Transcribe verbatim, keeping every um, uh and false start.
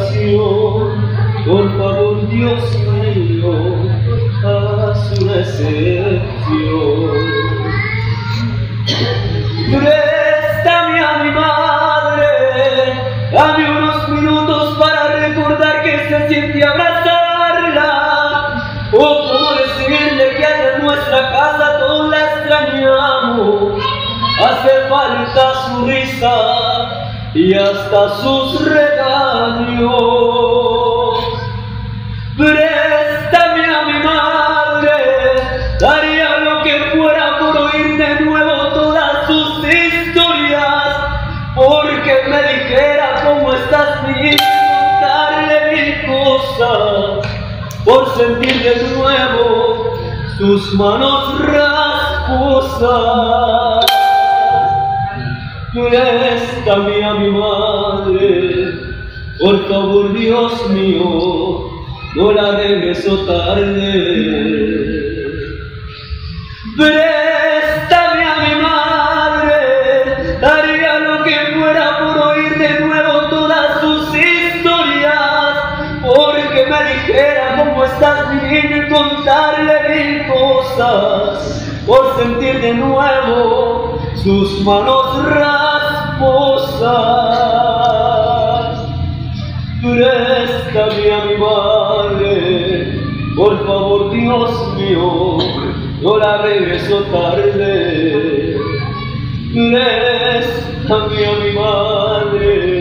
ocasión, por favor, Dios mío, haz una excepción. Préstame a mi madre, dame unos minutos para recordar que se siente abrazarla, o como decirle que allá en nuestra casa todos la extrañamos. Hace falta su risa y hasta sus regaños. Préstame a mi madre, daría lo que fuera por oír de nuevo todas sus historias, porque me dijera cómo estás bien, contarle mil cosas, por sentir de nuevo sus manos rasposas. Préstame a mi madre, por favor, Dios mío, no la regreso tarde. Préstame a mi madre, daría lo que fuera por oír de nuevo todas sus historias, porque me dijera cómo estás bien y contarle mil cosas, por sentir de nuevo sus manos rasposas. Préstame a mi madre, por favor, Dios mío, no la regreso tarde. Préstame a mi madre.